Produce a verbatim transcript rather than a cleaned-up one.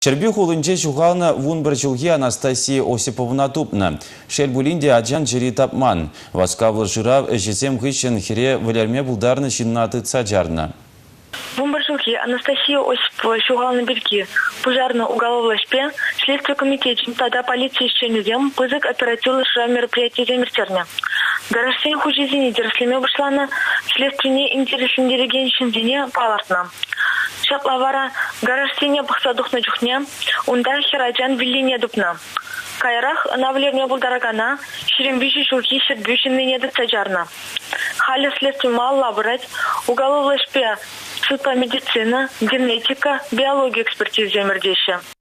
Черби хулынче шуғална вунбір жылге Анастасия Осиповна тупна. Шельбулинде аджан жири тапман. Васкавлы жырав жесем хыщен хире валерме булдарны шиннаты цаджарна. Бумбаршилки Анастасия Осипова шугалны бирки пожарно уголовной шпе следствие комитет тогда полиции исчезнем пызык оперативно шра мероприятие замертерня. Гаражсен хужизини дерслеме башлана следственные интересен диригеншин дине палартна. Шаплавара гаражсене бахсадухна чухне унда хираджан виллине дупна. Кайрах навлерме булдарагана ширембиши шулки шедбюшинны неды цаджарна. Халя следствие мало лабрать уголовной шпе судмедицина, генетика, биология экспертизы мердеща.